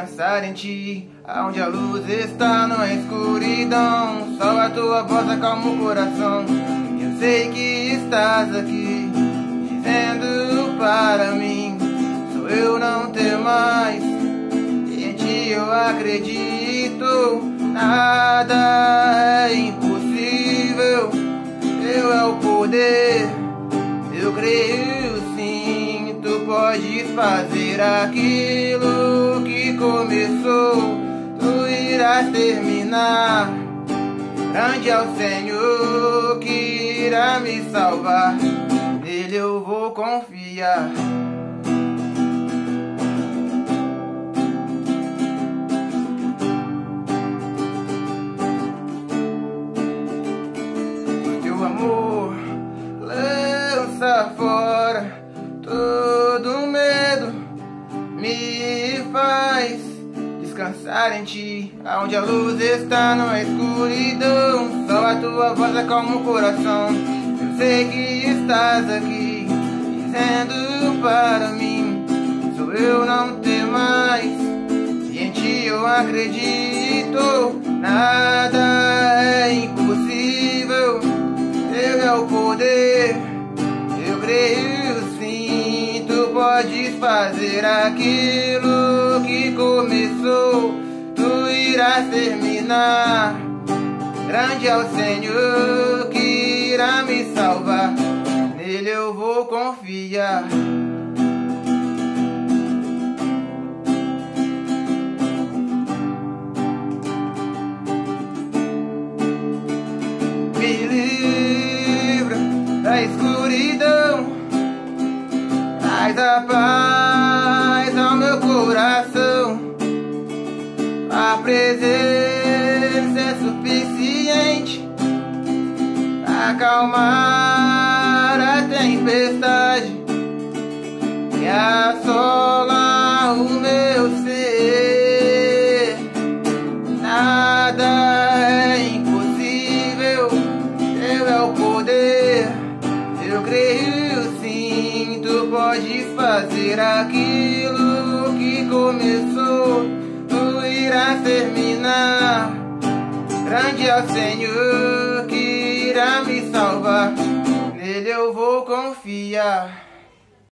descansar em ti, aonde a luz está, não é escuridão. Só a tua voz acalma o coração. Eu sei que estás aqui, dizendo para mim: sou eu, não ter mais. Em ti eu acredito, nada é impossível. Teu é o poder, eu creio sim. Tu podes fazer aquilo que começou, tu irás terminar. Grande é o Senhor que irá me salvar, nele eu vou confiar. Teu amor lança fora todo medo, me faz descansar em ti, aonde a luz está, não é escuridão. Só a tua voz acalma o coração. Eu sei que estás aqui, dizendo para mim: sou eu, não ter mais. E em ti eu acredito, nada é impossível. Teu é o poder, eu creio sim. Tu podes fazer aquilo que começou, tu irás terminar. Grande é o Senhor que irá me salvar, nele eu vou confiar. Me livra da escuridão, traz a paz ao meu coração. A presença é suficiente a acalmar a tempestade e assola o meu ser. Nada é impossível, teu é o poder, eu creio sim. Tu podes fazer aquilo que começou, tu irás terminar. Grande é o Senhor que irá me salvar, nele eu vou confiar.